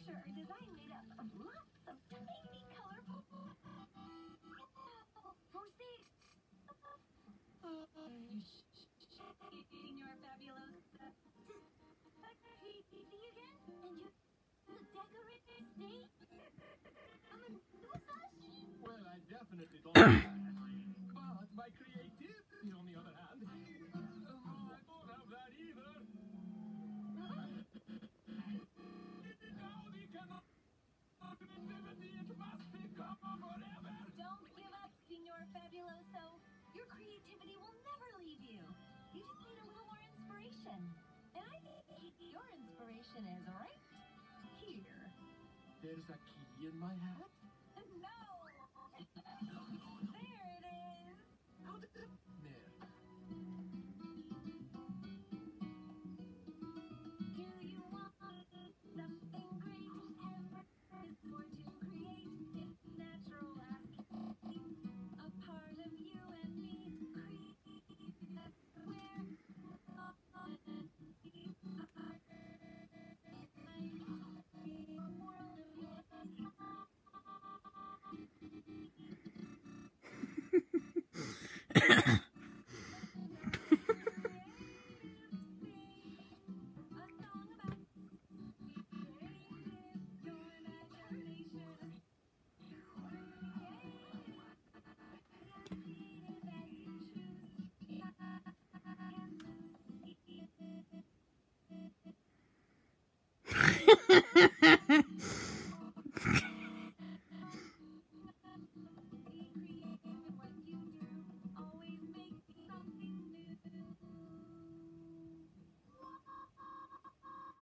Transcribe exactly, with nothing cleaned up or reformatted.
picture or design made up of lots of tiny colorful proceed. Senor Fabulosa. Creativity again? And you the decorated state? I'm a Musashi. Well, I definitely don't know that. But my creativity, on the other hand, um, I don't have that either. Now we cannot creativity, it must be gone forever. Don't give up, Senor Fabuloso. Your creativity will never leave you. You just need a little more inspiration. And I think your inspiration is right here. There's a key in my hat? No! There it is! How did it... There.